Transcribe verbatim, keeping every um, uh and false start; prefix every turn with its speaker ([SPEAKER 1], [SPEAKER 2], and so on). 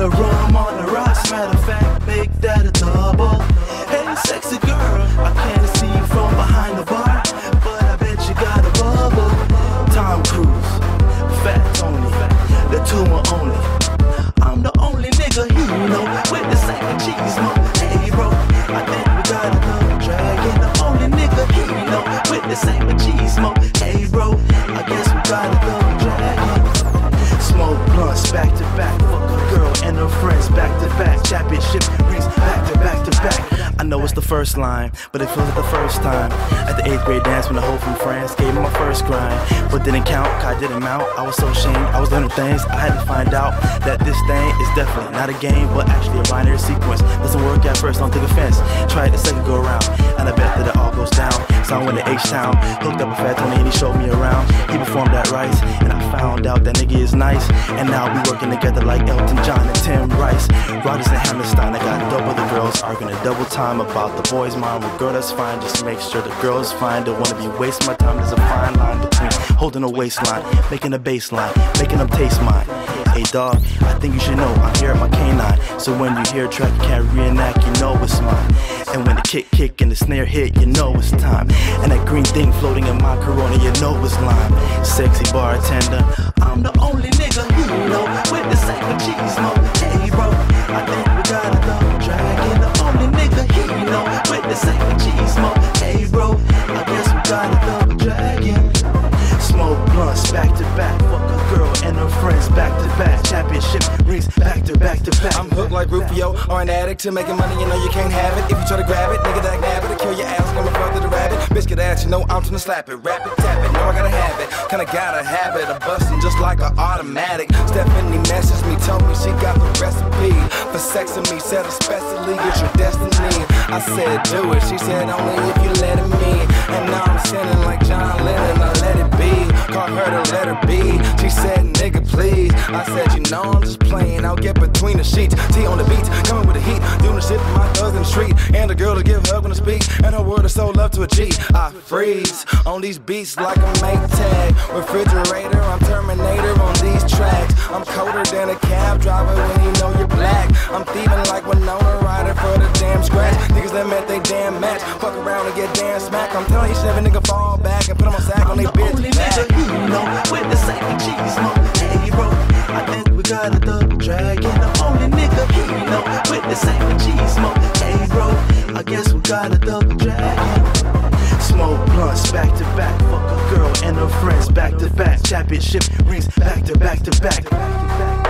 [SPEAKER 1] the rum on the rocks. Matter of fact, make that a double. Hey, sexy girl, I can't see you from behind the bar, but I bet you got a bubble. Tom Cruise, Fat Tony, the two are only. I'm the only nigga you know with the same cheese mo. Hey bro, I think we got a double dragon. The only nigga you know with the same cheese mo. Hey bro, I guess we got a double dragon. Smoke blunts back to back, fuck a girl and her friends back to back. Championship rings back to back to back. I know it's the first line, but it feels like the first time. At the eighth grade dance when the hoe from France gave me my first grind, but didn't count, cause I didn't mount. I was so ashamed, I was learning things. I had to find out that this thing is definitely not a game, but actually a binary sequence. Doesn't work at first, don't take offense. Try it the second go around, and I bet that it all goes down. So I went to H-Town, hooked up with Fat Tony and he showed me around. He performed at Rice, and I found out that nigga is nice. And now we working together like Elton John and Tim Rice. Rogers and Hammerstein, I got double the girls, arguing a double time about the boy's mom. Well, girl, that's fine, just make sure the girl's fine. Don't wanna be wasting my time, there's a fine line between holding a waistline, making a baseline, making them taste mine. Hey dog, I think you should know I'm here at my canine. So when you hear a track you can't reenact, you know it's mine. And when the kick kick and the snare hit, you know it's time. And that green thing floating in my Corona, you know it's lime. Sexy bartender, I'm the only nigga you know with the same cheese mo. Hey bro, I think we got a double dragon. The only nigga you know with the same cheese mo. Hey bro, I guess we got a double dragon. Smoke blunts back to back, fuck a girl and her friends back to back. Championship rings back to back to back.
[SPEAKER 2] I'm hooked like Rufio, or an addict to making money, you know you can't have it. If you try to grab it, nigga that nab it, to kill your ass, come in front of the rabbit. Biscuit ass, you know I'm trying to slap it, rap it, tap it, know I gotta have it. Kinda got a habit of busting just like an automatic. Stephanie messaged me, told me she got the recipe for sex with me, said especially it's your destiny. I said do it, she said only if you let it me. And now I'm sinning like John Lennon, I let it be. Call her to let her be. She said, nigga, please. I said, you know I'm just playing. I'll get between the sheets. T on the beat, coming with the heat. Doing the shit with my thugs in the street. And a girl to give hug when I speak. And her word is so love to a G. I freeze on these beats like a mate tag. Refrigerator, I'm Terminator on these tracks. I'm colder than a cab driver when you know you're black. I'm thieving like Winona Ryder for the damn scratch. Niggas that met they damn match. Fuck around and get damn smacked. I'm telling each and every nigga fall back and put them on sack on they bitch.
[SPEAKER 1] You know, with the same cheese mo. Hey bro, I think we got a double dragon. The only nigga you know with the same cheese mo. Hey bro, I guess we got a double dragon. Smoke blunts back to back, fuck a girl and her friends back to back. Championship rings back to back to back.